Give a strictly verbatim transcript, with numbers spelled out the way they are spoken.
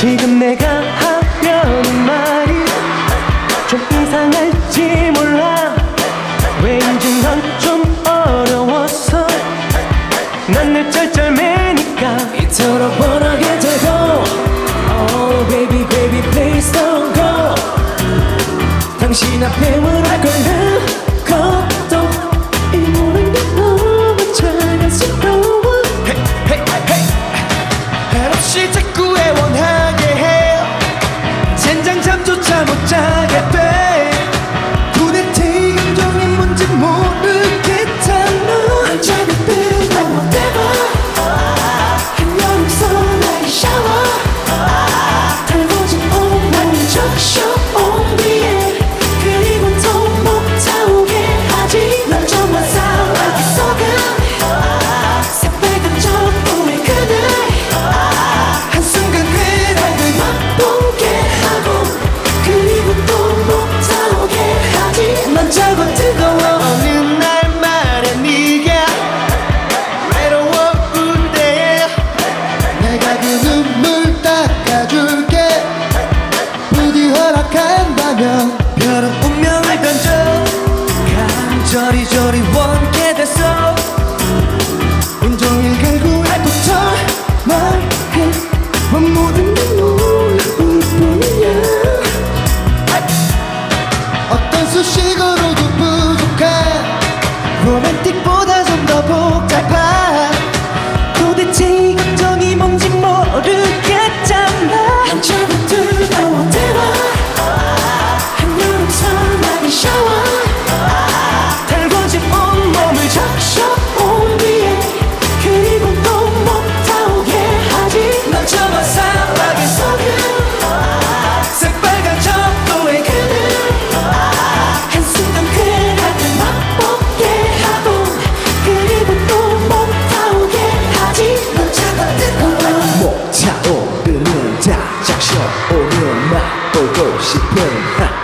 지금 내가 하려는 말이 좀 이상할지 몰라. 왠지 넌 좀 어려웠어. 난 늘 쩔쩔매니까 이토록 원하게 되고. Oh baby baby please don't go. 당신 앞에 무릎 꿇는 것도 이 모든 게 너무 자연스러워. Hey hey hey 한없이 자꾸 애원하게 해. 젠장 잠조차 못 자게 돼. 도대체 이 감정이 뭔지 모르겠잖아. 한자리들 너무 대박. 한여름선 나의 샤워. 달궈진 온몸 적셔 온 뒤에. 그리고 또 못하오게 하지. 넌 정말 사랑하기 속은 새빨간 촛불의 그날. 한순간 그날을 맛보게 하고. 그리고 또 못하오게 하지. 넌 저거 뜨거워. 어느 날 말해 네가 외로워 때 내가 그 눈물 닦아줄게. 부디 허락한다면 별은 운명을 던져. 간절히저리 원게 됐어. 온종일 결국에 또 절망해. 모든 게 너무 뿐이야. 어떤 수식어로도 부족한 로맨틱보다 좀 더 복잡한. 도대체 이 감정이 뭔지 모르겠잖아. 한참을 뜨거워 대화. 한여름선 나의 샤워. 달궈진 온몸을 적셔 온 뒤에. 그리고 또 못하오게 하지. 넌 저만 사랑하게 속은 새빨간 촛불의 그늘. 한순간 그날을 맛보게 하고. 그리고 또 못하오게 하지. 넌 차가 뜨거워. 못 차오르는 다 적셔 오면 맛보고 싶은